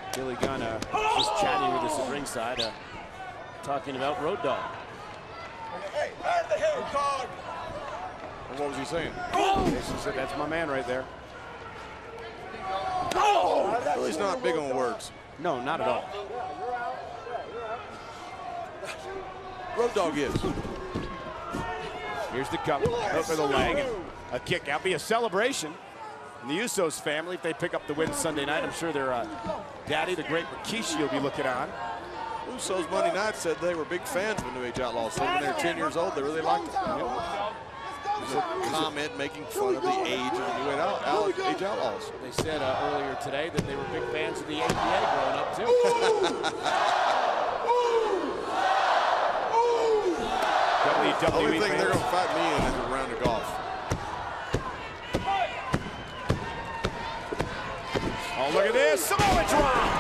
Billy Gunn just chatting with us at ringside, talking about Road Dogg. Hey, out of the head, dog! What was he saying? Jason said, that's my man right there. Billy's not big on words. No, not at all. Road Dogg is. Here's the cup, hook of the leg, and a kick out. Be a celebration. And the Usos family, if they pick up the win Sunday night, I'm sure their daddy, the great Rikishi, will be looking on. Usos Monday night said they were big fans of the New Age Outlaws. So when they were 10 years old, they really liked it. There's a comment making fun of the age of the New Age Outlaws. They said earlier today that they were big fans of the APA growing up, too. The only thing they're going to fight me in is a round of golf. Oh, look at this. Samoa drop.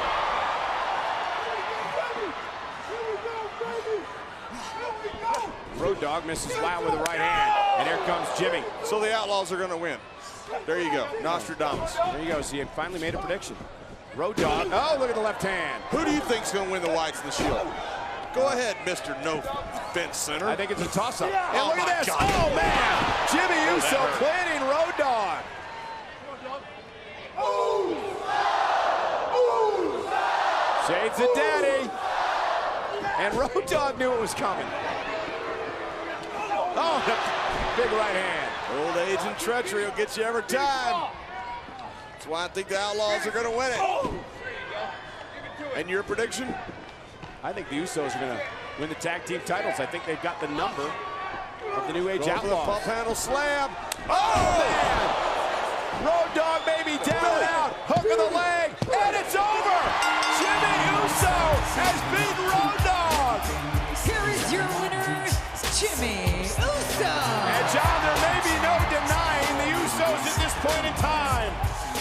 Road Dogg misses loud with the right hand. And here comes Jimmy. So the Outlaws are going to win. There you go. Nostradamus. There you go. So he had finally made a prediction. Road Dogg. Oh, look at the left hand. Who do you think's going to win the Whites and the Shield? Go ahead, Mr. No Fence Center. I think it's a toss-up. Yeah. And look at this. God. Oh, man. Jimmy Uso planting Road Dogg. Shades of daddy. And Road Dogg knew it was coming. Oh, big right hand. Old age and treachery will get you every time. That's why I think the Outlaws are going to win it. And your prediction? I think the Usos are going to win the tag team titles. I think they've got the number of the New Age Outlaws. Pump handle slam. Oh, man! Road Dogg maybe down and out. Hook of the leg, and it's over! Jimmy Uso has beaten Road Dogg! Here is your winner, Jimmy Uso! And John, there may be no denying the Usos at this point in time.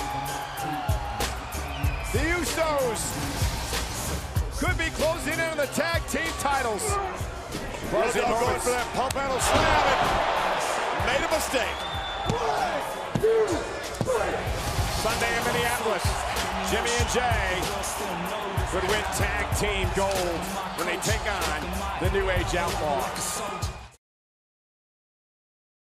The Usos could be closing in on the tag team titles. Closing going for that pump handle slam and made a mistake. Sunday in Minneapolis, Jimmy and Jay could win tag team gold when they take on the New Age Outlaws.